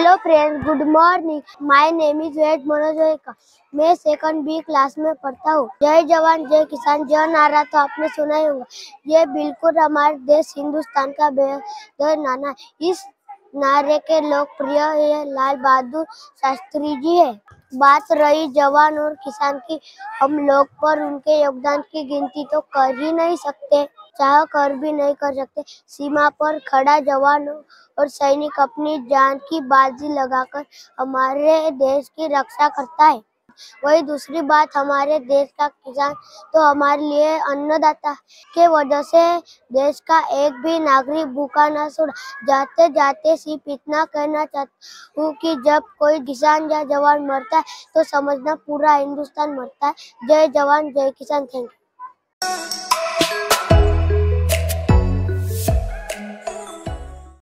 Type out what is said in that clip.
Hello friends, good morning. My name is Ved Manoj. मैं second B class में पढ़ता हूँ। जय जवान जय किसान जय नारा तो आपने सुना ही होगा। ये बिल्कुल हमारे देश हिंदुस्तान का बेहद नारा। इस नारे के लोकप्रिय ये लाल बहादुर शास्त्री जी है। बात रही जवान और किसान की, हम लोग पर उनके योगदान की गिनती तो कर ही नहीं सकते, चाह कर भी नहीं कर सकते। सीमा पर खड़ा जवान और सैनिक अपनी जान की बाजी लगाकर हमारे देश की रक्षा करता है। वही दूसरी बात, हमारे देश का किसान तो हमारे लिए अन्नदाता के वजह से देश का एक भी नागरिक भूखा ना सोना। जाते जाते सिर्फ इतना कहना चाहता हूँ कि जब कोई किसान या जवान मरता है तो समझना पूरा हिंदुस्तान मरता है। जय जवान जय किसान। Thank you.